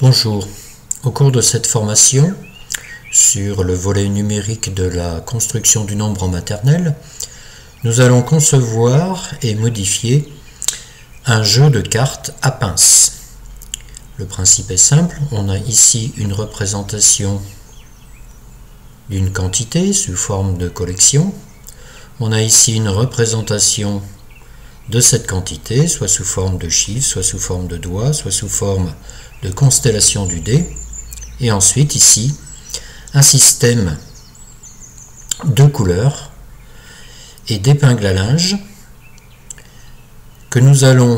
Bonjour, au cours de cette formation sur le volet numérique de la construction du nombre en maternelle, nous allons concevoir et modifier un jeu de cartes à pinces. Le principe est simple, on a ici une représentation d'une quantité sous forme de collection. On a ici une représentation de cette quantité, soit sous forme de chiffres, soit sous forme de doigts, soit sous forme de constellation du dé. Et ensuite ici, un système de couleurs et d'épingles à linge que nous allons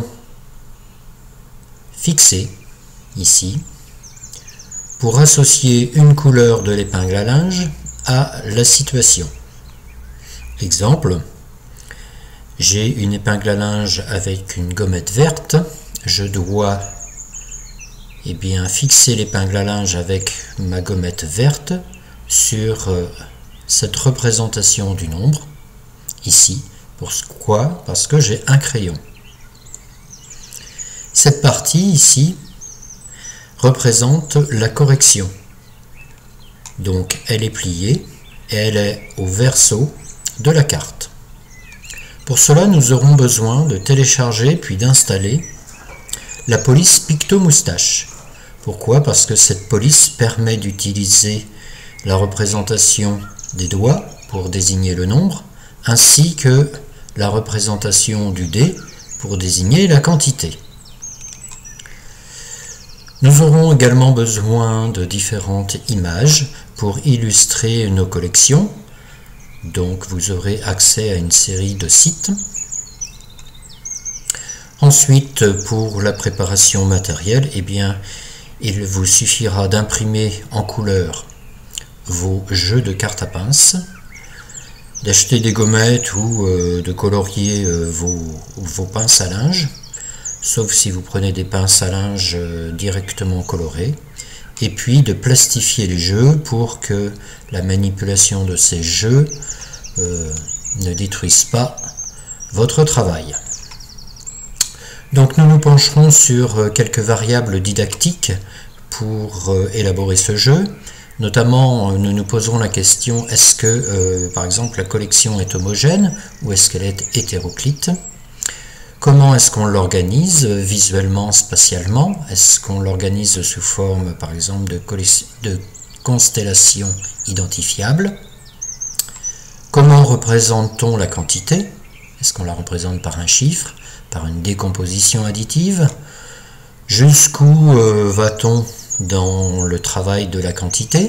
fixer ici pour associer une couleur de l'épingle à linge à la situation. Exemple, j'ai une épingle à linge avec une gommette verte, je dois fixer l'épingle à linge avec ma gommette verte sur cette représentation du nombre, ici. Pourquoi? Parce que j'ai un crayon. Cette partie ici représente la correction. Donc elle est pliée et elle est au verso de la carte. Pour cela, nous aurons besoin de télécharger puis d'installer la police Picto-Moustache. Pourquoi? Parce que cette police permet d'utiliser la représentation des doigts pour désigner le nombre, ainsi que la représentation du dé pour désigner la quantité. Nous aurons également besoin de différentes images pour illustrer nos collections. Donc vous aurez accès à une série de sites. Ensuite, pour la préparation matérielle, il vous suffira d'imprimer en couleur vos jeux de cartes à pinces, d'acheter des gommettes ou de colorier vos pinces à linge, sauf si vous prenez des pinces à linge directement colorées, et puis de plastifier les jeux pour que la manipulation de ces jeux ne détruise pas votre travail. Donc nous nous pencherons sur quelques variables didactiques pour élaborer ce jeu. Notamment, nous nous poserons la question, est-ce que, par exemple, la collection est homogène ou est-ce qu'elle est hétéroclite? Comment est-ce qu'on l'organise visuellement, spatialement? Est-ce qu'on l'organise sous forme, par exemple, de constellations identifiables? Comment représente-t-on la quantité? Est-ce qu'on la représente par un chiffre, par une décomposition additive? Jusqu'où va-t-on dans le travail de la quantité?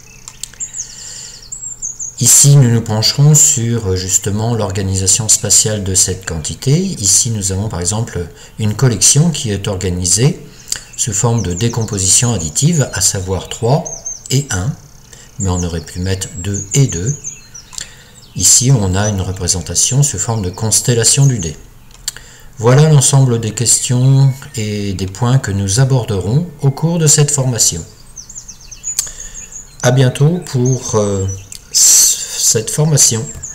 Ici, nous nous pencherons sur justement l'organisation spatiale de cette quantité. Ici, nous avons par exemple une collection qui est organisée sous forme de décomposition additive, à savoir 3 et 1, mais on aurait pu mettre 2 et 2. Ici, on a une représentation sous forme de constellation du dé. Voilà l'ensemble des questions et des points que nous aborderons au cours de cette formation. À bientôt pour cette formation.